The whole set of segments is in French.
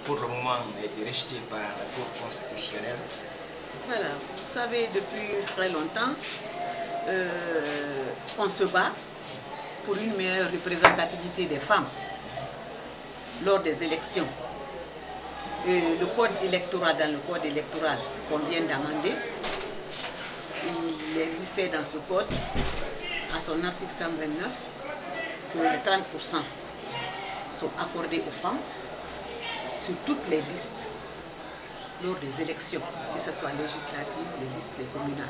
pour le moment, a été rejeté par la Cour constitutionnelle. Voilà, vous savez, depuis très longtemps, on se bat pour une meilleure représentativité des femmes lors des élections. Et le code électoral, dans le code électoral qu'on vient d'amender, il existait dans ce code, à son article 129, que les 30% sont accordés aux femmes sur toutes les listes lors des élections, que ce soit législatives, les listes, les communales.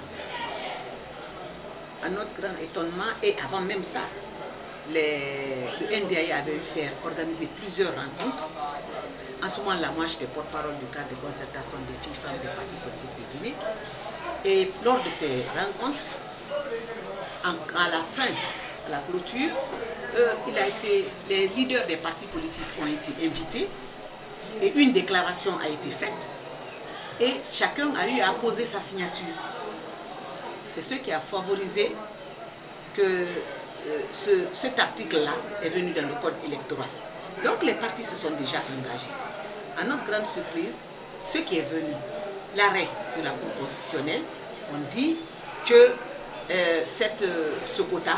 À notre grand étonnement, et avant même ça, le NDIA avait organisé plusieurs rencontres. En ce moment, la marche des porte-parole du cadre de concertation des filles femmes des partis politiques de Guinée. Et lors de ces rencontres, à la fin, à la clôture, les leaders des partis politiques ont été invités et une déclaration a été faite et chacun a eu à poser sa signature. C'est ce qui a favorisé que cet article-là est venu dans le code électoral. Donc les partis se sont déjà engagés. À notre grande surprise, ce qui est venu, l'arrêt de la Cour constitutionnelle, on dit que ce quota,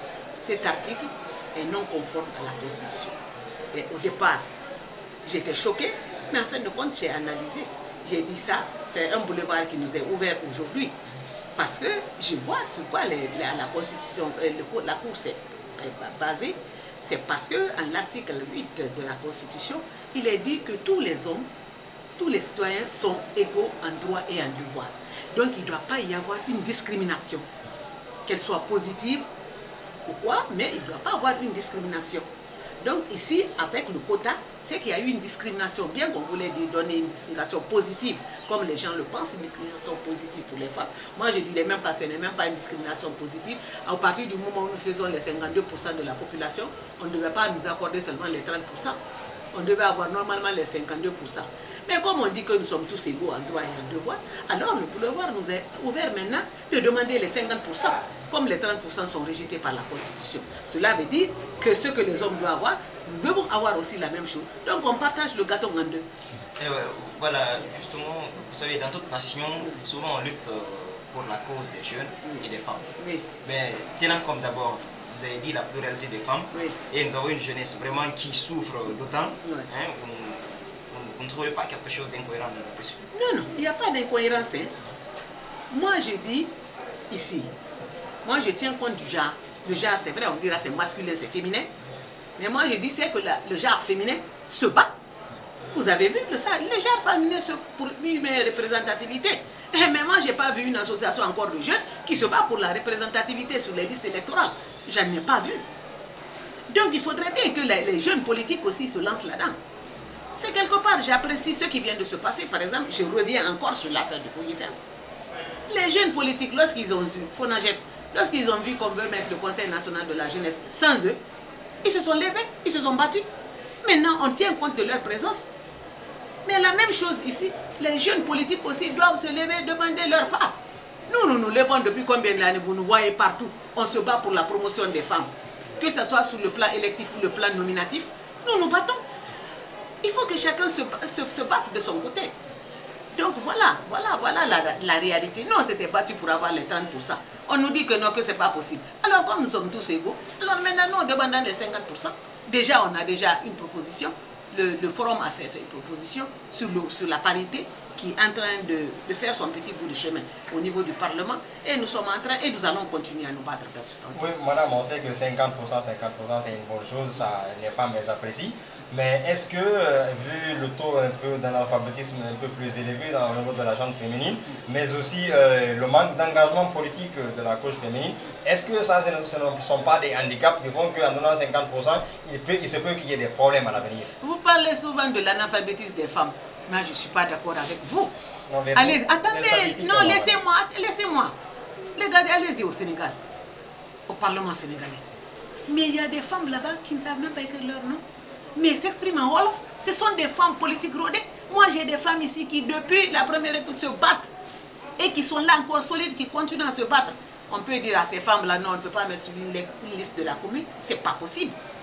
cet article est non conforme à la Constitution. Et au départ, j'étais choquée, mais en fin de compte, j'ai analysé. J'ai dit ça, c'est un boulevard qui nous est ouvert aujourd'hui. Parce que je vois sur quoi la Constitution, la Cour s'est basée. C'est parce qu'en l'article 8 de la Constitution, il est dit que tous les hommes, tous les citoyens sont égaux en droit et en devoir. Donc il ne doit pas y avoir une discrimination, qu'elle soit positive ou quoi, mais il ne doit pas avoir une discrimination. Donc ici, avec le quota, c'est qu'il y a eu une discrimination, bien qu'on voulait donner une discrimination positive, comme les gens le pensent, une discrimination positive pour les femmes. Moi, je dirais même pas, ce n'est même pas une discrimination positive. À partir du moment où nous faisons les 52% de la population, on ne devait pas nous accorder seulement les 30%. On devait avoir normalement les 52%. Mais comme on dit que nous sommes tous égaux en droit et en devoir, alors le boulevard nous est ouvert maintenant de demander les 50%. Comme les 30% sont rejetés par la Constitution. Cela veut dire que ce que les hommes doivent avoir, nous devons avoir aussi la même chose. Donc on partage le gâteau en deux. Et voilà, justement, vous savez, dans toute nation, souvent on lutte pour la cause des jeunes et des femmes. Oui. Mais tenant comme d'abord, vous avez dit la pluralité des femmes, oui. Et nous avons une jeunesse vraiment qui souffre d'autant. Oui. Hein, vous ne trouvez pas quelque chose d'incohérent là-dessus? Non, non, il n'y a pas d'incohérence. Hein. Moi, je dis ici, moi, je tiens compte du genre. Le genre, c'est vrai, on dira c'est masculin, c'est féminin. Mais moi, je dis c'est que le genre féminin se bat. Vous avez vu, le genre féminin pour une représentativité. Mais moi, je n'ai pas vu une association encore de jeunes qui se bat pour la représentativité sur les listes électorales. Je n'en ai pas vu. Donc, il faudrait bien que les jeunes politiques aussi se lancent là-dedans. C'est quelque part, j'apprécie ce qui vient de se passer. Par exemple, je reviens encore sur l'affaire de Kouyifem. Les jeunes politiques, lorsqu'ils ont vu Fonagef, lorsqu'ils ont vu qu'on veut mettre le Conseil national de la jeunesse sans eux, ils se sont levés, ils se sont battus. Maintenant, on tient compte de leur présence. Mais la même chose ici, les jeunes politiques aussi doivent se lever, demander leur part. Nous nous levons depuis combien d'années, vous nous voyez partout. On se bat pour la promotion des femmes. Que ce soit sur le plan électif ou le plan nominatif, nous nous battons. Il faut que chacun se batte de son côté. Donc voilà la réalité. Nous, on s'était battu pour avoir les 30%. On nous dit que non, que ce n'est pas possible. Alors, comme nous sommes tous égaux, alors maintenant, nous, on demande les 50%. Déjà, on a déjà une proposition. Le forum a fait une proposition sur la parité qui est en train de faire son petit bout de chemin au niveau du Parlement. Et nous sommes en train, et nous allons continuer à nous battre dans ce sens. Oui, madame, on sait que 50%, c'est une bonne chose, ça, les femmes, elles apprécient. Mais est-ce que, vu le taux un peu d'analphabétisme un peu plus élevé au niveau de la gente féminine, mais aussi le manque d'engagement politique de la cause féminine, est-ce que ça, ce ne sont pas des handicaps qui font qu'en donnant 50%, il se peut qu'il y ait des problèmes à l'avenir? Vous parlez souvent de l'analphabétisme des femmes. Moi, je ne suis pas d'accord avec vous. Allez, attendez, non, laissez-moi. Regardez, allez-y au Sénégal, au Parlement sénégalais. Mais il y a des femmes là-bas qui ne savent même pas écrire leur nom. Mais s'expriment en Wolof, ce sont des femmes politiques rodées. Moi, j'ai des femmes ici qui, depuis la première époque, se battent et qui sont là encore solides, qui continuent à se battre. On peut dire à ces femmes-là, non, on ne peut pas mettre sur une liste de la commune. Ce n'est pas possible.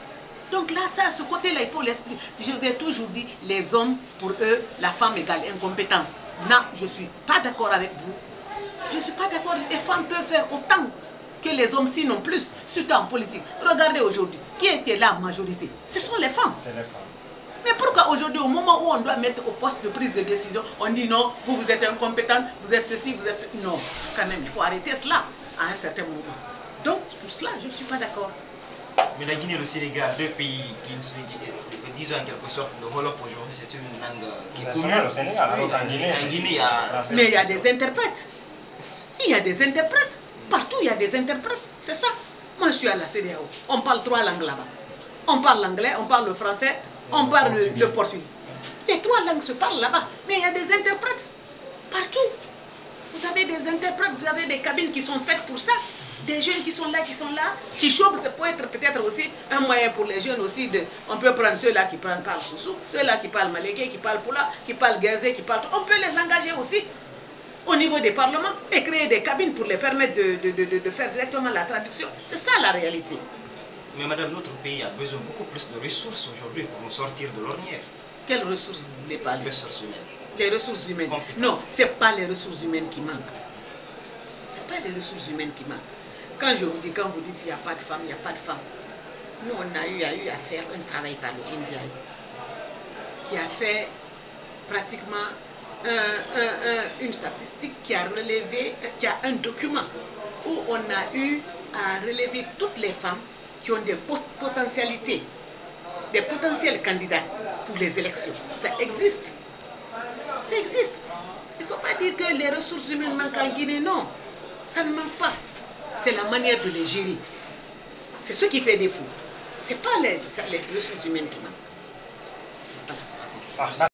Donc là, ça, ce côté-là, il faut l'expliquer. Je vous ai toujours dit, les hommes, pour eux, la femme égale incompétence. Non, je ne suis pas d'accord avec vous. Je ne suis pas d'accord. Les femmes peuvent faire autant que les hommes, sinon plus, surtout en politique. Regardez aujourd'hui, qui était là en majorité? Ce sont les femmes. C'est les femmes. Mais pourquoi aujourd'hui, au moment où on doit mettre au poste de prise de décision, on dit non, vous êtes incompétent, vous êtes ceci, vous êtes... Non, quand même, il faut arrêter cela à un certain moment. Donc, pour cela, je ne suis pas d'accord. Mais la Guinée et le Sénégal, deux pays qui, disons en quelque sorte, le Wolof aujourd'hui, c'est une langue qui est commune. Au Sénégal, alors qu'en Guinée, En Guinée, il y a... Mais il y a des interprètes. Il y a des interprètes. Partout, il y a des interprètes. C'est ça. Moi, je suis à la CEDEAO. On parle 3 langues là-bas. On parle l'anglais, on parle le français, on parle le portugais. Les 3 langues se parlent là-bas. Mais il y a des interprètes. Partout. Vous avez des interprètes, vous avez des cabines qui sont faites pour ça. Des jeunes qui sont là, qui chôment, ça peut être peut-être aussi un moyen pour les jeunes aussi de... On peut prendre ceux-là qui parlent Soussou, ceux-là qui parlent Maléké, qui parlent Poula, qui parlent Guézé, qui parlent... On peut les engager aussi au niveau des parlements et créer des cabines pour les permettre de faire directement la traduction. C'est ça la réalité. Mais madame, notre pays a besoin beaucoup plus de ressources aujourd'hui pour nous sortir de l'ornière. Quelles ressources vous voulez parler? Les ressources humaines. Les ressources humaines. Non, ce n'est pas les ressources humaines qui manquent. Ce n'est pas les ressources humaines qui manquent. Quand vous dites qu'il n'y a pas de femmes, il n'y a pas de femmes. Nous, on a eu à faire un travail par le NDI qui a fait pratiquement une statistique qui a relevé, qui a un document où on a eu à relever toutes les femmes qui ont des potentialités, des potentiels candidats pour les élections. Ça existe. Ça existe. Il ne faut pas dire que les ressources humaines manquent en Guinée, non. Ça ne manque pas. C'est la manière de les gérer. C'est ce qui fait défaut. Ce n'est pas les ressources humaines qui manquent. Voilà.